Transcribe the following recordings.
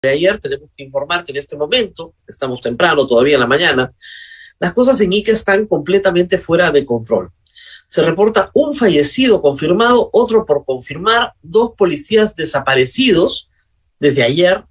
De ayer tenemos que informar que en este momento, estamos temprano todavía en la mañana, las cosas en Ica están completamente fuera de control. Se reporta un fallecido confirmado, otro por confirmar, 2 policías desaparecidos desde ayer,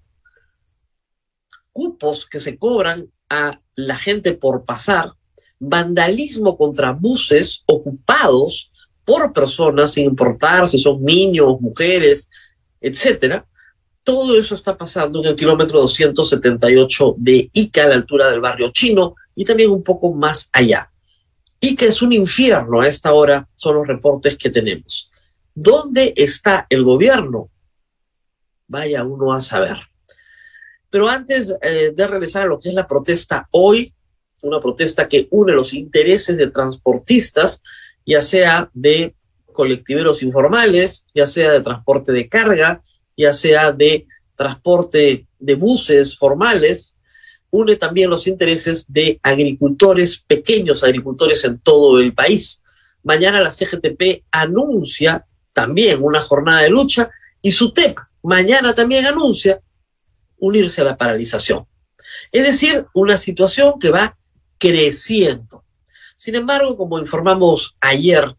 cupos que se cobran a la gente por pasar, vandalismo contra buses ocupados por personas, sin importar si son niños, mujeres, etcétera. Todo eso está pasando en el kilómetro 278 de Ica, a la altura del barrio chino, y también un poco más allá. Ica es un infierno a esta hora, son los reportes que tenemos. ¿Dónde está el gobierno? Vaya uno a saber. Pero antes de regresar a lo que es la protesta hoy, una protesta que une los intereses de transportistas, ya sea de colectiveros informales, ya sea de transporte de carga, ya sea de transporte de buses formales, une también los intereses de agricultores, pequeños agricultores en todo el país. Mañana la CGTP anuncia también una jornada de lucha y SUTEP mañana también anuncia unirse a la paralización. Es decir, una situación que va creciendo. Sin embargo, como informamos ayer,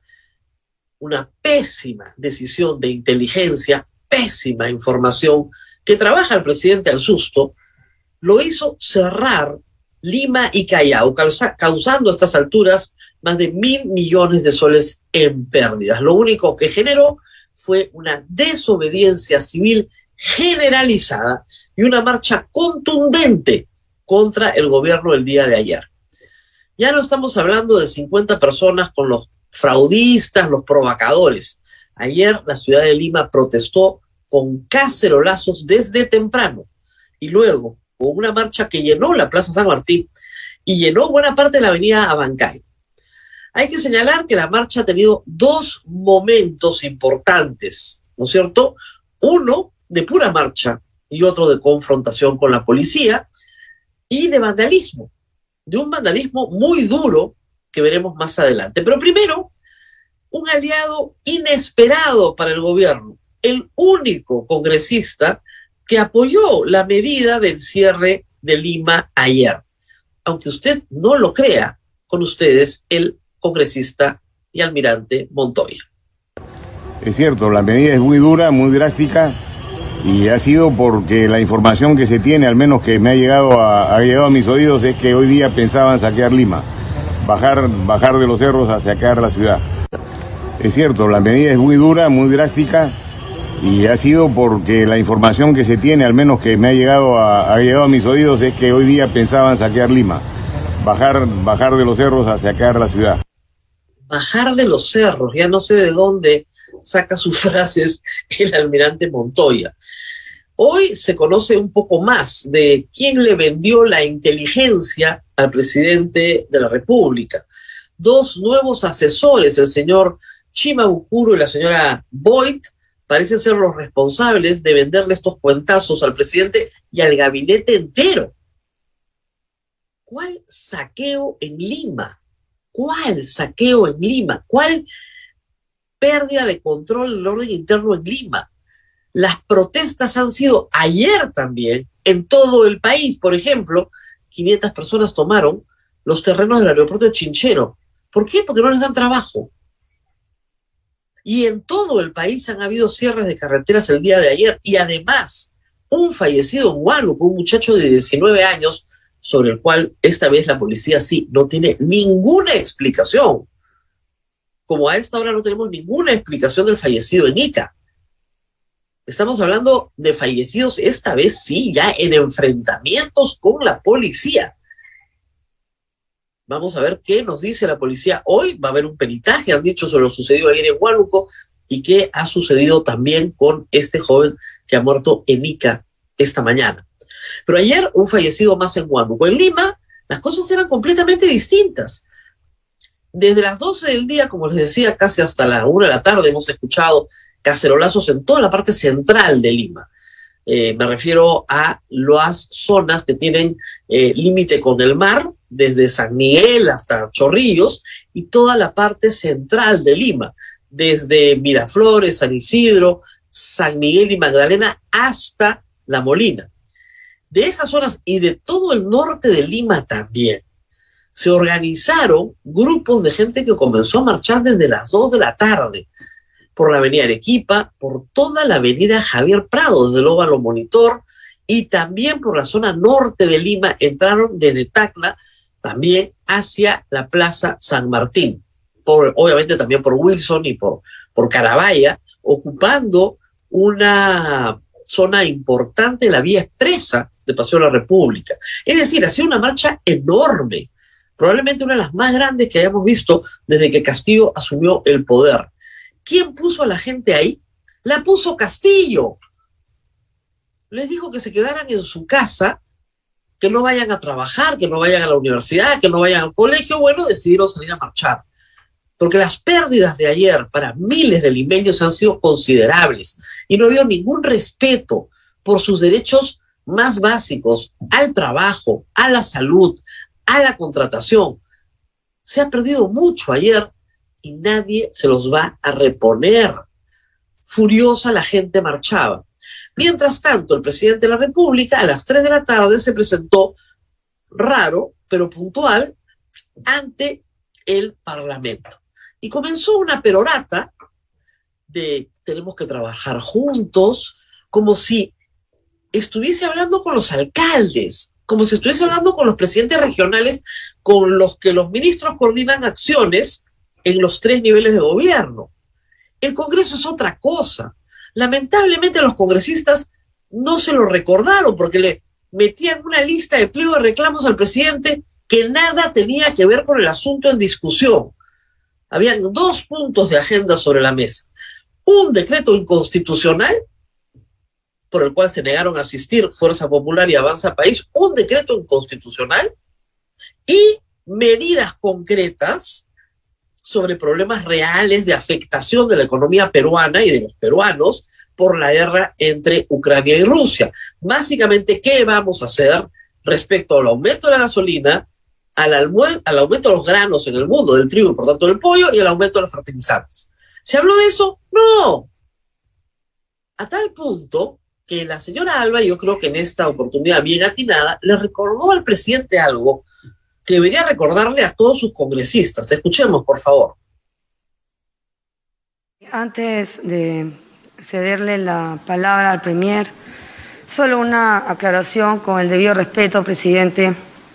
una pésima decisión de inteligencia, pésima información que trabaja el presidente al susto, lo hizo cerrar Lima y Callao, causando a estas alturas más de 1.000 millones de soles en pérdidas. Lo único que generó fue una desobediencia civil generalizada y una marcha contundente contra el gobierno el día de ayer. Ya no estamos hablando de 50 personas con los fraudistas, los provocadores. Ayer la ciudad de Lima protestó con cacerolazos desde temprano y luego con una marcha que llenó la Plaza San Martín y llenó buena parte de la avenida Abancay. Hay que señalar que la marcha ha tenido 2 momentos importantes, ¿no es cierto? Uno de pura marcha y otro de confrontación con la policía y de vandalismo, de un vandalismo muy duro que veremos más adelante. Pero primero, un aliado inesperado para el gobierno, el único congresista que apoyó la medida del cierre de Lima ayer. Aunque usted no lo crea, con ustedes el congresista y almirante Montoya. Es cierto, la medida es muy dura, muy drástica, y ha sido porque la información que se tiene, al menos que me ha llegado a mis oídos, es que hoy día pensaban saquear Lima, bajar de los cerros a saquear la ciudad. Es cierto, la medida es muy dura, muy drástica, y ha sido porque la información que se tiene, al menos que me ha llegado a mis oídos, es que hoy día pensaban saquear Lima, bajar de los cerros a saquear la ciudad. Bajar de los cerros, ya no sé de dónde saca sus frases el almirante Montoya. Hoy se conoce un poco más de quién le vendió la inteligencia al presidente de la República. 2 nuevos asesores, el señor Chima Bukuru y la señora Boyd, parecen ser los responsables de venderle estos cuentazos al presidente y al gabinete entero. ¿Cuál saqueo en Lima? ¿Cuál saqueo en Lima? ¿Cuál pérdida de control del orden interno en Lima? Las protestas han sido ayer también en todo el país. Por ejemplo, 500 personas tomaron los terrenos del aeropuerto de Chinchero. ¿Por qué? Porque no les dan trabajo. Y en todo el país han habido cierres de carreteras el día de ayer. Y además, un fallecido en Huánuco, un muchacho de 19 años, sobre el cual esta vez la policía sí no tiene ninguna explicación. Como a esta hora no tenemos ninguna explicación del fallecido en Ica. Estamos hablando de fallecidos esta vez sí, ya en enfrentamientos con la policía. Vamos a ver qué nos dice la policía hoy. Va a haber un peritaje, han dicho, sobre lo sucedido ayer en Huánuco y qué ha sucedido también con este joven que ha muerto en Ica esta mañana. Pero ayer un fallecido más en Huánuco. En Lima las cosas eran completamente distintas. Desde las 12 del día, como les decía, casi hasta la 1 de la tarde hemos escuchado cacerolazos en toda la parte central de Lima. Me refiero a las zonas que tienen límite con el mar, desde San Miguel hasta Chorrillos, y toda la parte central de Lima, desde Miraflores, San Isidro, San Miguel y Magdalena, hasta La Molina. De esas zonas y de todo el norte de Lima también, se organizaron grupos de gente que comenzó a marchar desde las 2 de la tarde por la avenida Arequipa, por toda la avenida Javier Prado, desde el Óvalo Monitor, y también por la zona norte de Lima, entraron desde Tacna también hacia la Plaza San Martín, obviamente también por Wilson y por Carabaya, ocupando una zona importante de la vía expresa de Paseo de la República. Es decir, ha sido una marcha enorme, probablemente una de las más grandes que hayamos visto desde que Castillo asumió el poder. ¿Quién puso a la gente ahí? La puso Castillo. Les dijo que se quedaran en su casa, que no vayan a trabajar, que no vayan a la universidad, que no vayan al colegio. Bueno, decidieron salir a marchar. Porque las pérdidas de ayer para miles de limeños han sido considerables y no había ningún respeto por sus derechos más básicos al trabajo, a la salud, a la contratación. Se ha perdido mucho ayer y nadie se los va a reponer. Furiosa la gente marchaba. Mientras tanto, el presidente de la República a las 3 de la tarde se presentó raro, pero puntual, ante el Parlamento. Y comenzó una perorata de tenemos que trabajar juntos, como si estuviese hablando con los alcaldes, como si estuviese hablando con los presidentes regionales con los que los ministros coordinan acciones en los 3 niveles de gobierno. El Congreso es otra cosa. Lamentablemente los congresistas no se lo recordaron porque le metían una lista de pliego de reclamos al presidente que nada tenía que ver con el asunto en discusión. Habían 2 puntos de agenda sobre la mesa. Un decreto inconstitucional por el cual se negaron a asistir Fuerza Popular y Avanza País, un decreto inconstitucional y medidas concretas sobre problemas reales de afectación de la economía peruana y de los peruanos por la guerra entre Ucrania y Rusia. Básicamente, ¿qué vamos a hacer respecto al aumento de la gasolina, al aumento de los granos en el mundo, del trigo y por tanto del pollo, y el aumento de los fertilizantes? ¿Se habló de eso? No. A tal punto que la señora Alba, yo creo que en esta oportunidad bien atinada, le recordó al presidente algo que debería recordarle a todos sus congresistas. Escuchemos, por favor. Antes de cederle la palabra al Premier, solo una aclaración con el debido respeto, presidente.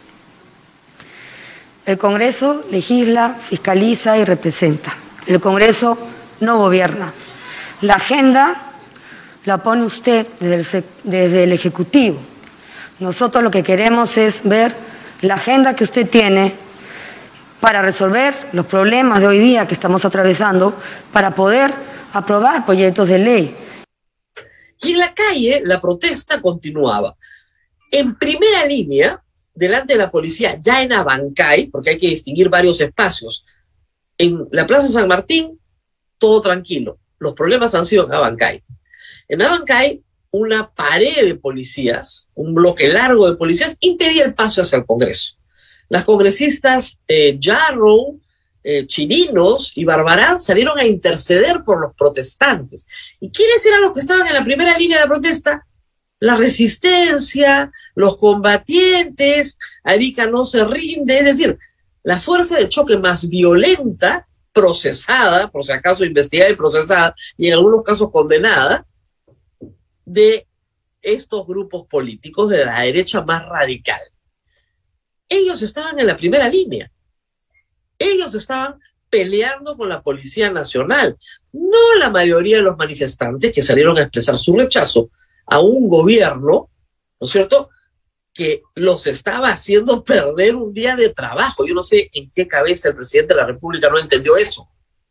El Congreso legisla, fiscaliza y representa. El Congreso no gobierna. La agenda la pone usted desde el Ejecutivo. Nosotros lo que queremos es ver la agenda que usted tiene para resolver los problemas de hoy día que estamos atravesando, para poder aprobar proyectos de ley. Y en la calle la protesta continuaba. En primera línea, delante de la policía, ya en Abancay, porque hay que distinguir varios espacios. En la Plaza San Martín, todo tranquilo. Los problemas han sido en Abancay. En Abancay, una pared de policías, un bloque largo de policías, impedía el paso hacia el Congreso. Las congresistas Yarrow, Chirinos y Barbarán salieron a interceder por los protestantes. ¿Y quiénes eran los que estaban en la primera línea de la protesta? La resistencia, los combatientes, Arica no se rinde, es decir, la fuerza de choque más violenta, procesada, por si acaso investigada y procesada, y en algunos casos condenada, de estos grupos políticos de la derecha más radical. Ellos estaban en la primera línea. Ellos estaban peleando con la Policía Nacional, no la mayoría de los manifestantes que salieron a expresar su rechazo a un gobierno, ¿no es cierto?, que los estaba haciendo perder un día de trabajo. Yo no sé en qué cabeza el presidente de la República no entendió eso.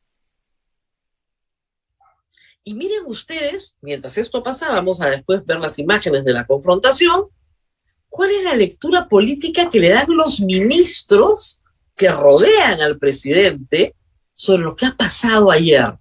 Y miren ustedes, mientras esto pasaba, vamos a después ver las imágenes de la confrontación, ¿cuál es la lectura política que le dan los ministros que rodean al presidente sobre lo que ha pasado ayer?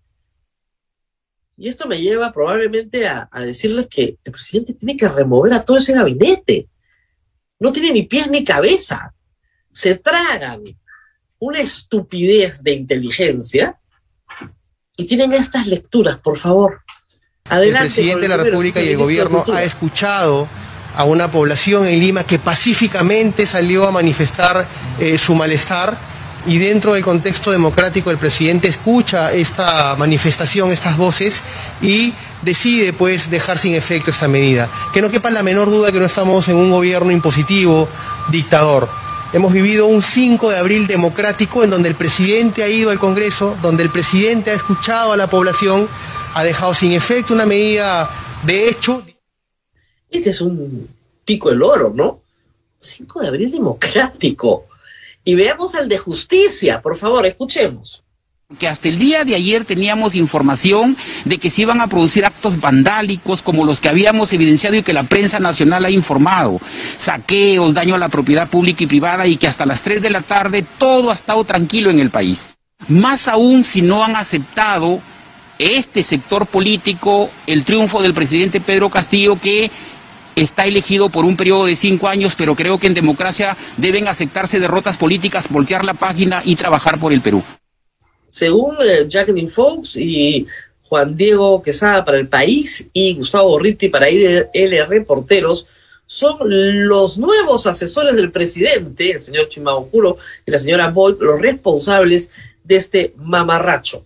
Y esto me lleva probablemente a decirles que el presidente tiene que remover a todo ese gabinete. No tiene ni pies ni cabeza. Se tragan una estupidez de inteligencia y tienen estas lecturas, por favor. Adelante, el presidente de la República y el gobierno ha escuchado a una población en Lima que pacíficamente salió a manifestar su malestar, y dentro del contexto democrático el presidente escucha esta manifestación, estas voces, y decide pues dejar sin efecto esta medida. Que no quepa la menor duda que no estamos en un gobierno impositivo, dictador. Hemos vivido un 5 de abril democrático en donde el presidente ha ido al Congreso, donde el presidente ha escuchado a la población, ha dejado sin efecto una medida de hecho. Este es un pico del oro, ¿no? 5 de abril democrático. Y veamos el de justicia, por favor, escuchemos. Que hasta el día de ayer teníamos información de que se iban a producir actos vandálicos como los que habíamos evidenciado y que la prensa nacional ha informado, saqueos, daño a la propiedad pública y privada, y que hasta las 3 de la tarde todo ha estado tranquilo en el país. Más aún si no han aceptado este sector político el triunfo del presidente Pedro Castillo, que está elegido por un periodo de 5 años, pero creo que en democracia deben aceptarse derrotas políticas, voltear la página y trabajar por el Perú. Según Jacqueline Fox y Juan Diego Quesada para El País y Gustavo Gorriti para IDL Reporteros, son los nuevos asesores del presidente, el señor Chimaocuro y la señora Boyd, los responsables de este mamarracho.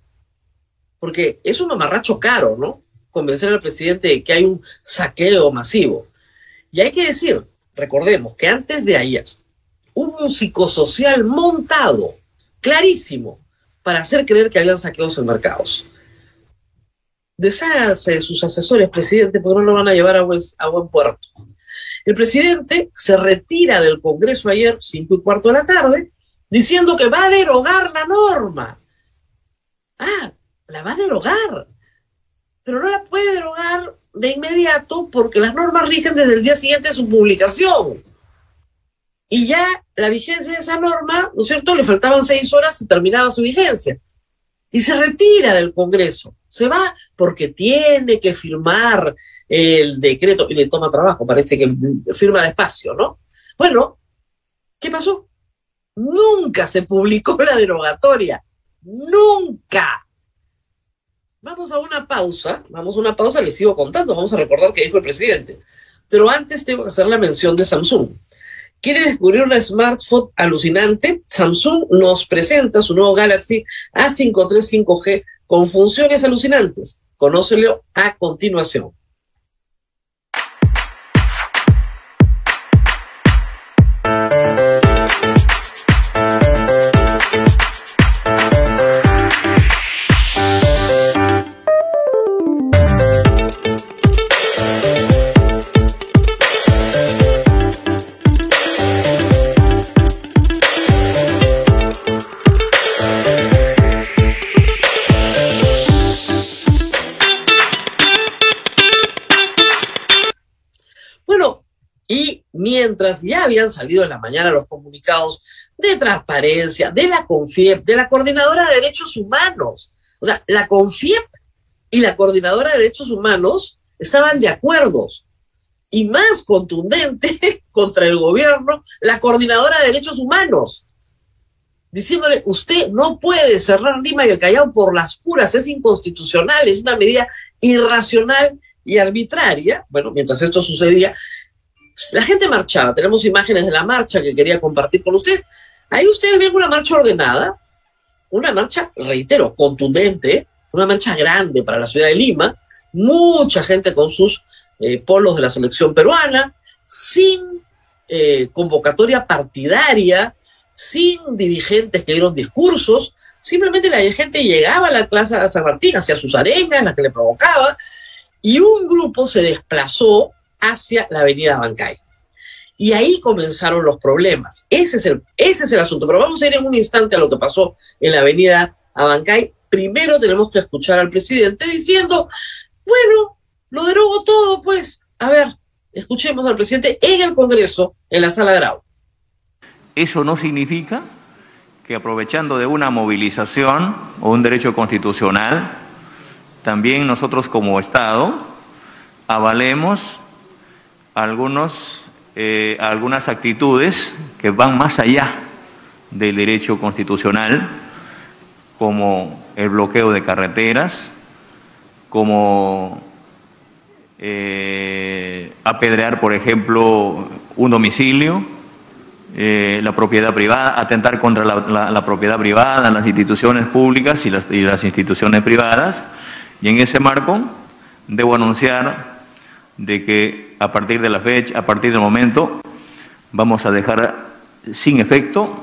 Porque es un mamarracho caro, ¿no? Convencer al presidente de que hay un saqueo masivo. Y hay que decir, recordemos que antes de ayer hubo un psicosocial montado, clarísimo, para hacer creer que habían saqueos en mercados. Deshágase de sus asesores, presidente, porque no lo van a llevar a buen puerto. El presidente se retira del Congreso ayer, 5:15 de la tarde, diciendo que va a derogar la norma. Ah, la va a derogar. Pero no la puede derogar de inmediato porque las normas rigen desde el día siguiente de su publicación. Y ya la vigencia de esa norma, ¿no es cierto?, le faltaban 6 horas y terminaba su vigencia. Y se retira del Congreso. Se va porque tiene que firmar el decreto, y le toma trabajo, parece que firma despacio, ¿no? Bueno, ¿qué pasó? Nunca se publicó la derogatoria. ¡Nunca! Vamos a una pausa, les sigo contando, vamos a recordar qué dijo el presidente. Pero antes tengo que hacer la mención de Samsung. ¿Quiere descubrir una smartphone alucinante? Samsung nos presenta su nuevo Galaxy A53 5G con funciones alucinantes. Conócelo a continuación. Mientras ya habían salido en la mañana los comunicados de transparencia, de la CONFIEP, de la Coordinadora de Derechos Humanos. O sea, la CONFIEP y la Coordinadora de Derechos Humanos estaban de acuerdo. Y más contundente contra el gobierno, la Coordinadora de Derechos Humanos, diciéndole, usted no puede cerrar Lima y el Callao por las puras, es inconstitucional, es una medida irracional y arbitraria. Bueno, mientras esto sucedía, la gente marchaba, tenemos imágenes de la marcha que quería compartir con ustedes. Ahí ustedes ven una marcha ordenada, una marcha, reitero, contundente, una marcha grande para la ciudad de Lima, mucha gente con sus polos de la selección peruana, sin convocatoria partidaria, sin dirigentes que dieron discursos, simplemente la gente llegaba a la Plaza de San Martín, hacía sus arengas, las que le provocaba, y un grupo se desplazó hacia la avenida Abancay. Y ahí comenzaron los problemas. Ese es el asunto. Pero vamos a ir en un instante a lo que pasó en la avenida Abancay. Primero tenemos que escuchar al presidente diciendo, bueno, lo derogo todo, pues. A ver, escuchemos al presidente en el Congreso, en la Sala Grau. Eso no significa que aprovechando de una movilización o un derecho constitucional, también nosotros como Estado avalemos algunas actitudes que van más allá del derecho constitucional, como el bloqueo de carreteras, como apedrear, por ejemplo, un domicilio, la propiedad privada, atentar contra la propiedad privada, las instituciones públicas y las instituciones privadas. Y en ese marco debo anunciar de que a partir de la fecha, a partir del momento, vamos a dejar sin efecto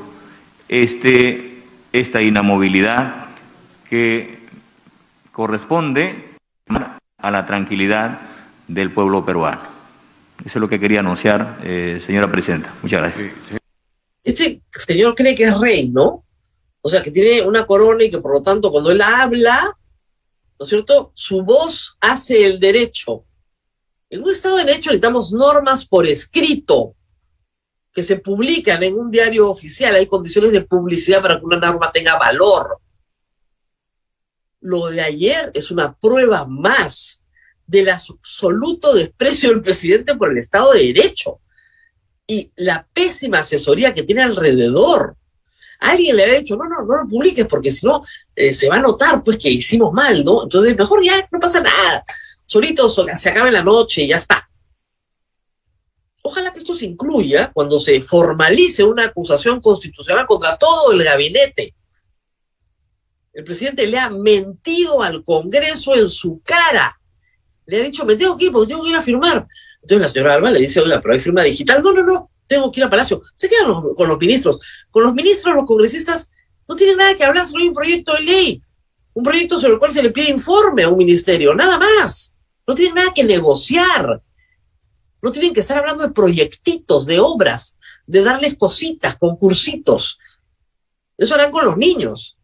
esta inamovilidad que corresponde a la tranquilidad del pueblo peruano. Eso es lo que quería anunciar, señora presidenta. Muchas gracias. Este señor cree que es rey, ¿no? O sea, que tiene una corona y que por lo tanto cuando él habla, ¿no es cierto?, su voz hace el derecho. En un Estado de Derecho necesitamos normas por escrito que se publican en un diario oficial. Hay condiciones de publicidad para que una norma tenga valor. Lo de ayer es una prueba más del absoluto desprecio del presidente por el Estado de Derecho y la pésima asesoría que tiene alrededor. Alguien le ha dicho, no lo publiques porque si no se va a notar pues que hicimos mal, ¿no? Entonces mejor ya no pasa nada, solito se acaba en la noche y ya está. Ojalá que esto se incluya cuando se formalice una acusación constitucional contra todo el gabinete. El presidente le ha mentido al Congreso en su cara. Le ha dicho, me tengo que ir porque tengo que ir a firmar. Entonces la señora Alba le dice, oiga, pero hay firma digital. No, tengo que ir a Palacio. Se quedan con los ministros. Con los ministros, los congresistas, no tienen nada que hablar, solo hay un proyecto de ley. Un proyecto sobre el cual se le pide informe a un ministerio, nada más. No tienen nada que negociar. No tienen que estar hablando de proyectitos, de obras, de darles cositas, concursitos. Eso harán con los niños.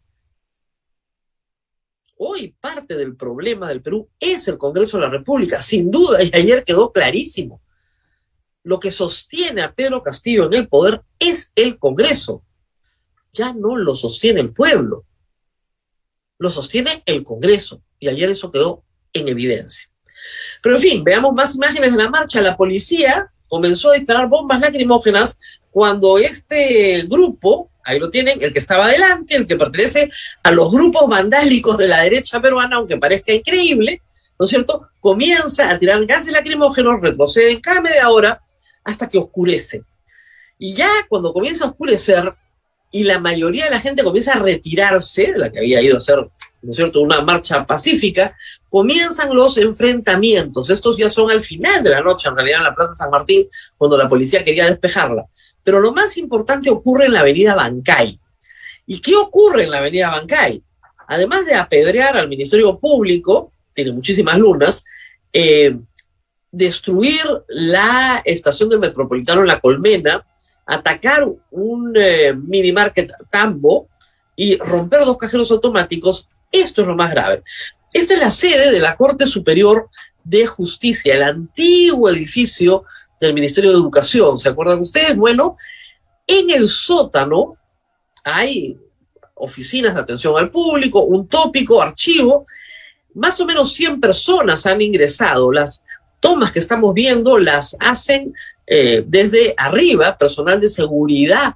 Hoy parte del problema del Perú es el Congreso de la República, sin duda, y ayer quedó clarísimo. Lo que sostiene a Pedro Castillo en el poder es el Congreso. Ya no lo sostiene el pueblo. Lo sostiene el Congreso. Y ayer eso quedó en evidencia. Pero en fin, veamos más imágenes de la marcha. La policía comenzó a disparar bombas lacrimógenas cuando este grupo, ahí lo tienen, el que estaba adelante, el que pertenece a los grupos vandálicos de la derecha peruana, aunque parezca increíble, ¿no es cierto?, comienza a tirar gases lacrimógenos, retrocede en cada media hora hasta que oscurece. Y ya cuando comienza a oscurecer y la mayoría de la gente comienza a retirarse, la que había ido a hacer, ¿no es cierto?, una marcha pacífica, comienzan los enfrentamientos. Estos ya son al final de la noche, en realidad en la Plaza San Martín, cuando la policía quería despejarla. Pero lo más importante ocurre en la avenida Bancay. ¿Y qué ocurre en la avenida Bancay? Además de apedrear al Ministerio Público, tiene muchísimas lunas, destruir la estación del Metropolitano en La Colmena, atacar un mini market Tambo y romper 2 cajeros automáticos, esto es lo más grave. Esta es la sede de la Corte Superior de Justicia, el antiguo edificio del Ministerio de Educación. ¿Se acuerdan ustedes? Bueno, en el sótano hay oficinas de atención al público, un tópico, archivo. Más o menos 100 personas han ingresado. Las tomas que estamos viendo las hacen desde arriba, personal de seguridad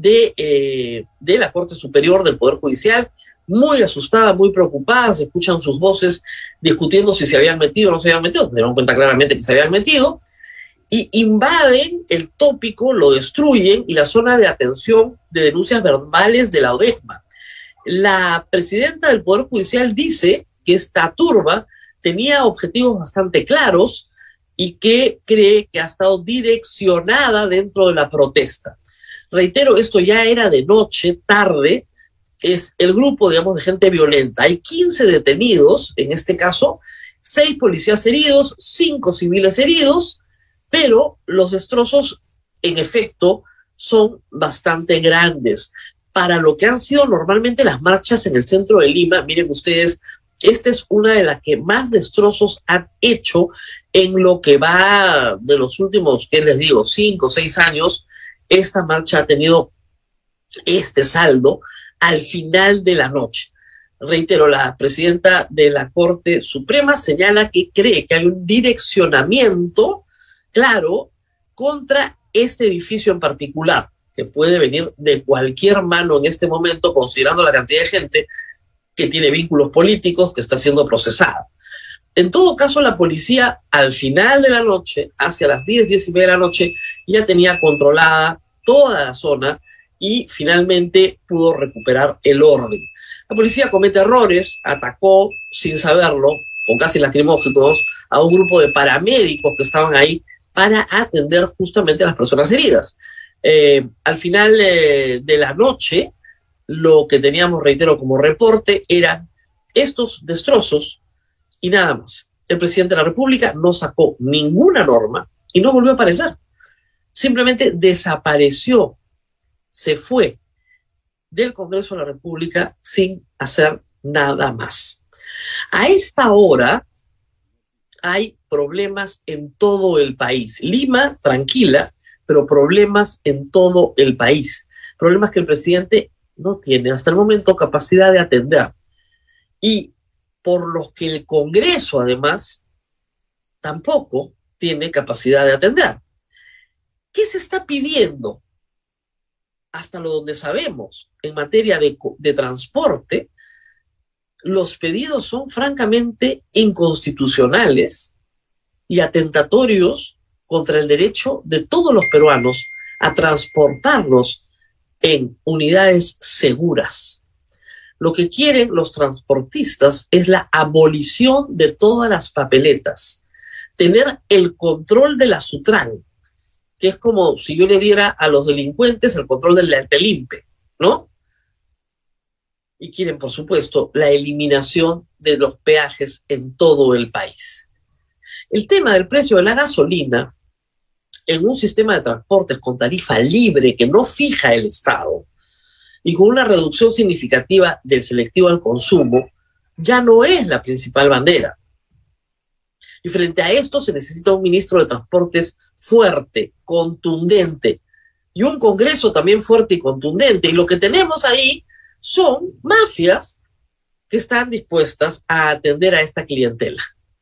de la Corte Superior del Poder Judicial, muy asustada, muy preocupada, se escuchan sus voces discutiendo si se habían metido o no se habían metido, se dieron cuenta claramente que se habían metido, y invaden el tópico, lo destruyen, y la zona de atención de denuncias verbales de la ODESMA. La presidenta del Poder Judicial dice que esta turba tenía objetivos bastante claros y que cree que ha estado direccionada dentro de la protesta. Reitero, esto ya era de noche, tarde, es el grupo, digamos, de gente violenta. Hay 15 detenidos, en este caso, 6 policías heridos, 5 civiles heridos, pero los destrozos, en efecto, son bastante grandes. Para lo que han sido normalmente las marchas en el centro de Lima, miren ustedes, esta es una de las que más destrozos han hecho en lo que va de los últimos, ¿qué les digo?, 5 o 6 años. Esta marcha ha tenido este saldo al final de la noche. Reitero, la presidenta de la Corte Suprema señala que cree que hay un direccionamiento claro contra este edificio en particular, que puede venir de cualquier mano en este momento, considerando la cantidad de gente que tiene vínculos políticos, que está siendo procesada. En todo caso, la policía al final de la noche, hacia las 10, 10 y media de la noche, ya tenía controlada toda la zona y finalmente pudo recuperar el orden. La policía comete errores, atacó sin saberlo, con gases lacrimógenos, a un grupo de paramédicos que estaban ahí para atender justamente a las personas heridas. Al final de la noche, lo que teníamos, reitero, como reporte eran estos destrozos y nada más. El presidente de la República no sacó ninguna norma y no volvió a aparecer. Simplemente desapareció, se fue del Congreso de la República sin hacer nada más. A esta hora hay problemas en todo el país. Lima, tranquila, pero problemas en todo el país. Problemas que el presidente no tiene hasta el momento capacidad de atender. Y por los que el Congreso, además, tampoco tiene capacidad de atender. ¿Qué se está pidiendo? Hasta lo donde sabemos, en materia de transporte, los pedidos son francamente inconstitucionales y atentatorios contra el derecho de todos los peruanos a transportarlos en unidades seguras. Lo que quieren los transportistas es la abolición de todas las papeletas, tener el control de la SUTRAN, que es como si yo le diera a los delincuentes el control del INPE, ¿no? Y quieren, por supuesto, la eliminación de los peajes en todo el país. El tema del precio de la gasolina en un sistema de transportes con tarifa libre que no fija el Estado y con una reducción significativa del selectivo al consumo, ya no es la principal bandera. Y frente a esto se necesita un ministro de Transportes fuerte, contundente, y un Congreso también fuerte y contundente. Y lo que tenemos ahí son mafias que están dispuestas a atender a esta clientela.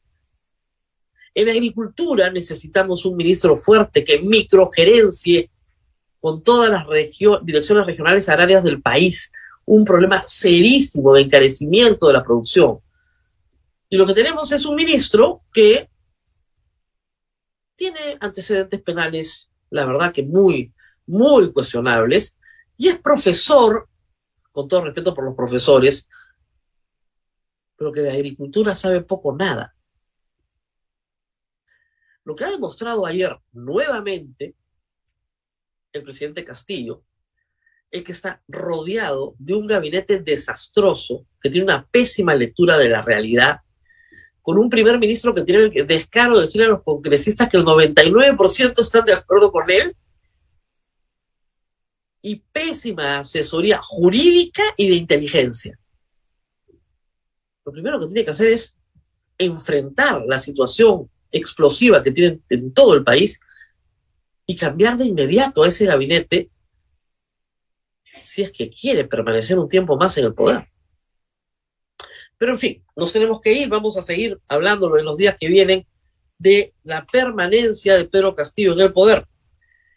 En agricultura necesitamos un ministro fuerte que microgerencie con todas las direcciones regionales agrarias del país, un problema serísimo de encarecimiento de la producción. Y lo que tenemos es un ministro que tiene antecedentes penales, la verdad que muy, muy cuestionables, y es profesor, con todo respeto por los profesores, pero que de agricultura sabe poco o nada. Lo que ha demostrado ayer nuevamente el presidente Castillo es que está rodeado de un gabinete desastroso, que tiene una pésima lectura de la realidad, con un primer ministro que tiene el descaro de decirle a los congresistas que el 99% están de acuerdo con él, y pésima asesoría jurídica y de inteligencia. Lo primero que tiene que hacer es enfrentar la situación explosiva que tienen en todo el país y cambiar de inmediato a ese gabinete si es que quiere permanecer un tiempo más en el poder. Pero en fin, nos tenemos que ir, vamos a seguir hablándolo en los días que vienen de la permanencia de Pedro Castillo en el poder.